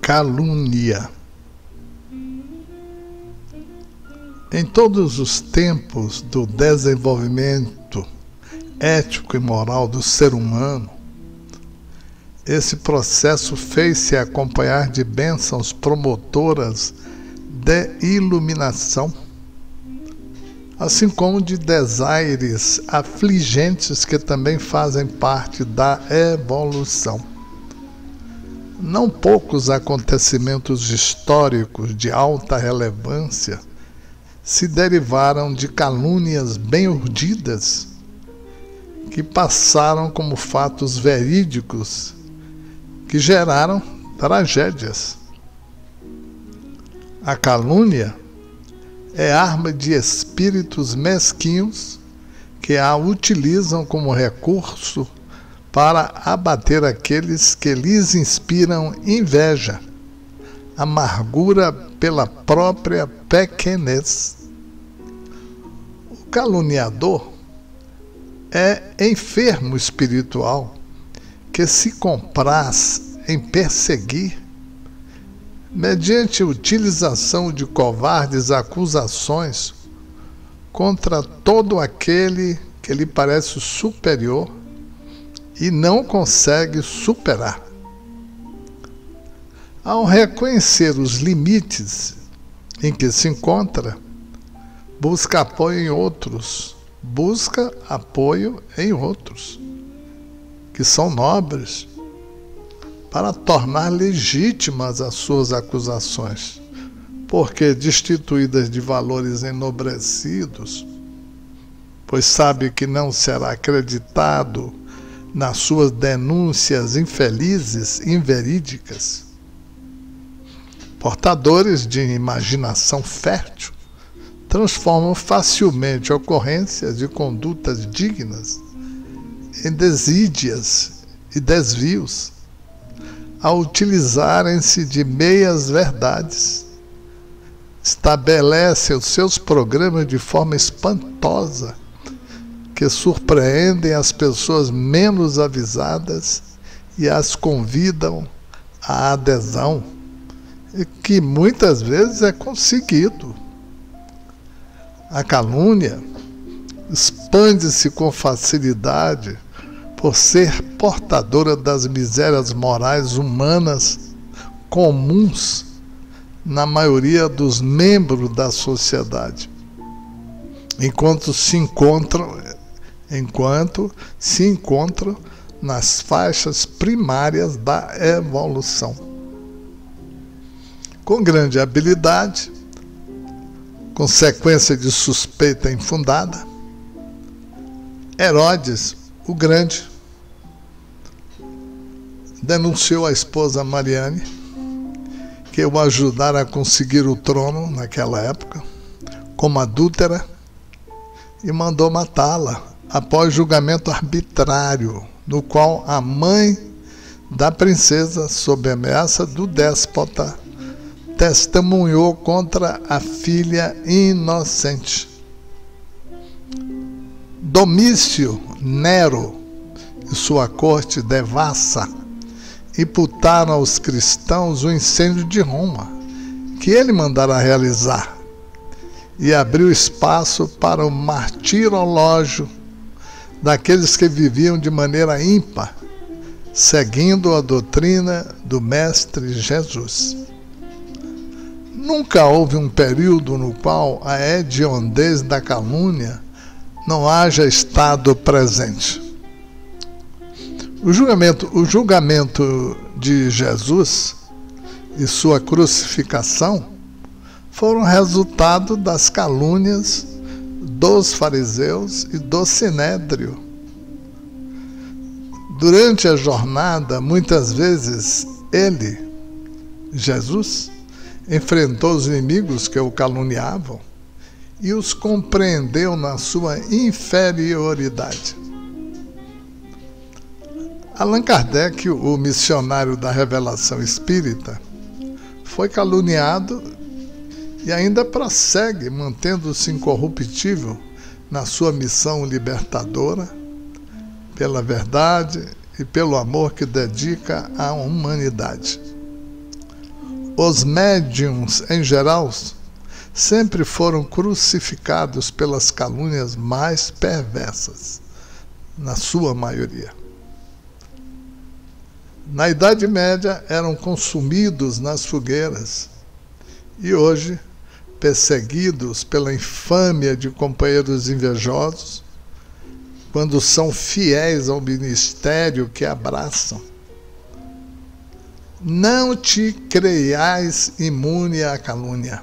calúnia. Em todos os tempos do desenvolvimento ético e moral do ser humano, esse processo fez-se acompanhar de bênçãos promotoras de iluminação, assim como de desaires afligentes que também fazem parte da evolução. Não poucos acontecimentos históricos de alta relevância se derivaram de calúnias bem urdidas que passaram como fatos verídicos que geraram tragédias. A calúnia é arma de espíritos mesquinhos que a utilizam como recurso para abater aqueles que lhes inspiram inveja, amargura pela própria pequenez. O caluniador é enfermo espiritual que se compraz em perseguir, mediante utilização de covardes acusações contra todo aquele que lhe parece superior e não consegue superar. Ao reconhecer os limites em que se encontra, busca apoio em outros, que são nobres, para tornar legítimas as suas acusações, porque destituídas de valores enobrecidos, pois sabe que não será acreditado nas suas denúncias infelizes, inverídicas. Portadores de imaginação fértil transformam facilmente ocorrências de condutas dignas em desídias e desvios, ao utilizarem-se de meias verdades. Estabelecem os seus programas de forma espantosa, que surpreendem as pessoas menos avisadas e as convidam à adesão, e que muitas vezes é conseguido. A calúnia expande-se com facilidade por ser portadora das misérias morais humanas comuns na maioria dos membros da sociedade, enquanto se encontram nas faixas primárias da evolução. Com grande habilidade, consequência de suspeita infundada, Herodes o Grande denunciou a esposa Mariane, que o ajudara a conseguir o trono naquela época, como adúltera, e mandou matá-la após julgamento arbitrário, no qual a mãe da princesa, sob ameaça do déspota, testemunhou contra a filha inocente. Domício Nero e sua corte devassa imputaram aos cristãos o incêndio de Roma, que ele mandara realizar, e abriu espaço para o martirológio daqueles que viviam de maneira ímpar, seguindo a doutrina do Mestre Jesus. Nunca houve um período no qual a hediondez da calúnia não haja estado presente. O julgamento de Jesus e sua crucificação foram resultado das calúnias dos fariseus e do sinédrio. Durante a jornada, muitas vezes ele, Jesus, enfrentou os inimigos que o caluniavam e os compreendeu na sua inferioridade. Allan Kardec, o missionário da revelação espírita, foi caluniado e ainda prossegue, mantendo-se incorruptível na sua missão libertadora, pela verdade e pelo amor que dedica à humanidade. Os médiuns, em geral, sempre foram crucificados pelas calúnias mais perversas, na sua maioria. Na Idade Média eram consumidos nas fogueiras e hoje, perseguidos pela infâmia de companheiros invejosos, quando são fiéis ao ministério que abraçam. Não te creiais imune à calúnia.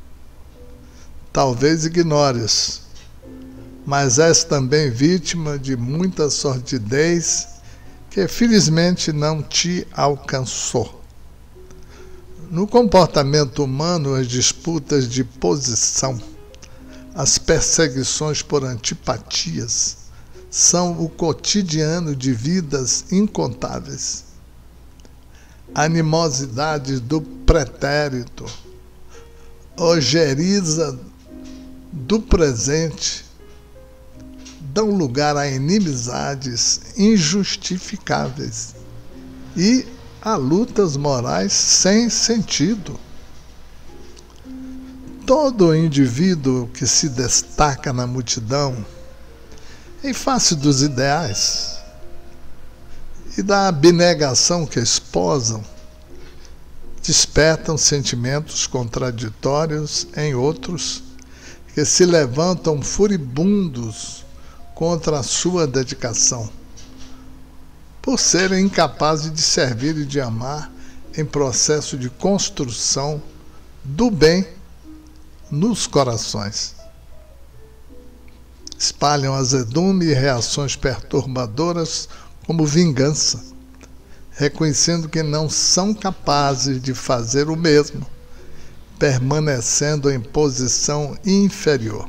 Talvez ignores, mas és também vítima de muita sordidez que felizmente não te alcançou. No comportamento humano, as disputas de posição, as perseguições por antipatias, são o cotidiano de vidas incontáveis. Animosidade do pretérito, ojeriza do presente, dão lugar a inimizades injustificáveis e a lutas morais sem sentido. Todo indivíduo que se destaca na multidão, em face dos ideais e da abnegação que esposam, despertam sentimentos contraditórios em outros que se levantam furibundos contra a sua dedicação, por serem incapazes de servir e de amar em processo de construção do bem nos corações. Espalham azedume e reações perturbadoras como vingança, reconhecendo que não são capazes de fazer o mesmo, permanecendo em posição inferior.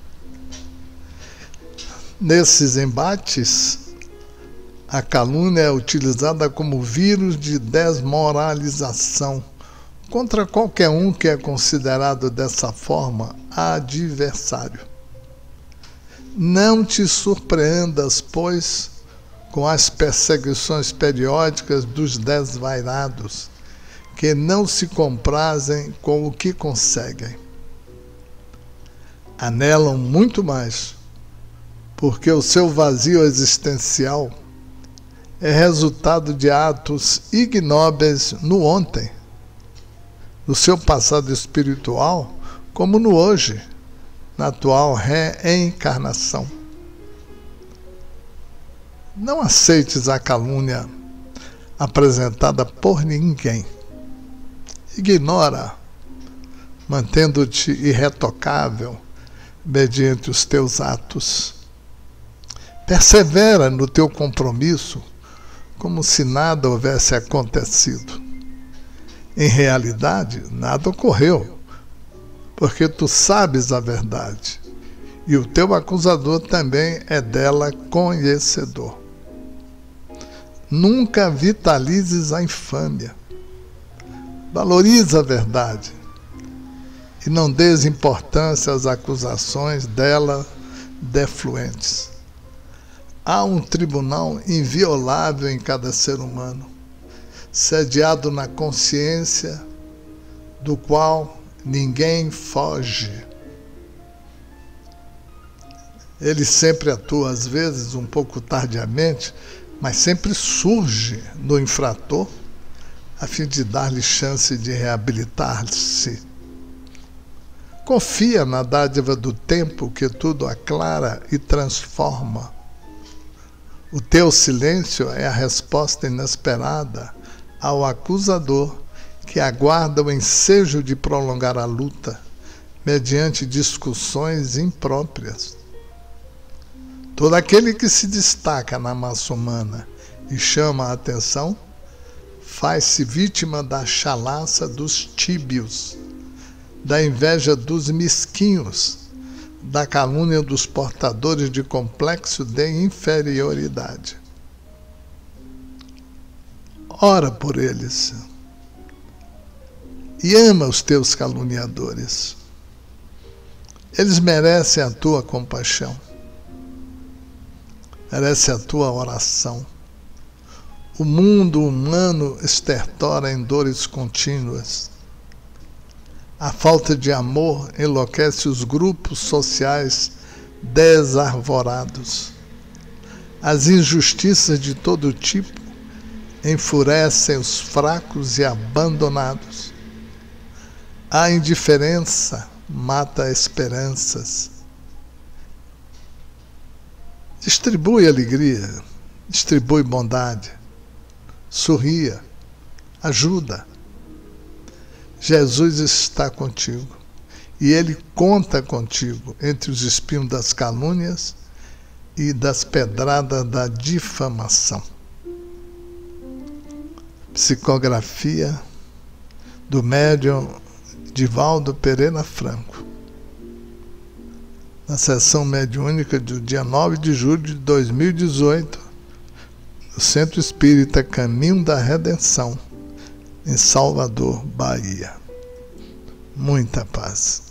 Nesses embates, a calúnia é utilizada como vírus de desmoralização contra qualquer um que é considerado dessa forma adversário. Não te surpreendas, pois, com as perseguições periódicas dos desvairados, que não se comprazem com o que conseguem. Anelam muito mais, porque o seu vazio existencial é resultado de atos ignóbeis no ontem, no seu passado espiritual, como no hoje, na atual reencarnação. Não aceites a calúnia apresentada por ninguém. Ignora, mantendo-te irretocável mediante os teus atos. Persevera no teu compromisso como se nada houvesse acontecido. Em realidade, nada ocorreu, porque tu sabes a verdade, e o teu acusador também é dela conhecedor. Nunca vitalizes a infâmia. Valoriza a verdade e não dês importância às acusações dela defluentes. Há um tribunal inviolável em cada ser humano, sediado na consciência, do qual ninguém foge. Ele sempre atua, às vezes, um pouco tardiamente, mas sempre surge no infrator, a fim de dar-lhe chance de reabilitar-se. Confia na dádiva do tempo que tudo aclara e transforma. O teu silêncio é a resposta inesperada ao acusador que aguarda o ensejo de prolongar a luta mediante discussões impróprias. Todo aquele que se destaca na massa humana e chama a atenção faz-se vítima da chalaça dos tíbios, da inveja dos mesquinhos, da calúnia dos portadores de complexo de inferioridade. Ora por eles e ama os teus caluniadores. Eles merecem a tua compaixão, merecem a tua oração. O mundo humano estertora em dores contínuas. A falta de amor enlouquece os grupos sociais desarvorados. As injustiças de todo tipo enfurecem os fracos e abandonados. A indiferença mata esperanças. Distribui alegria, distribui bondade, sorria, ajuda. Jesus está contigo e Ele conta contigo entre os espinhos das calúnias e das pedradas da difamação. Psicografia do médium Divaldo Pereira Franco, na sessão mediúnica do dia 9 de julho de 2018, no Centro Espírita Caminho da Redenção, em Salvador, Bahia. Muita paz.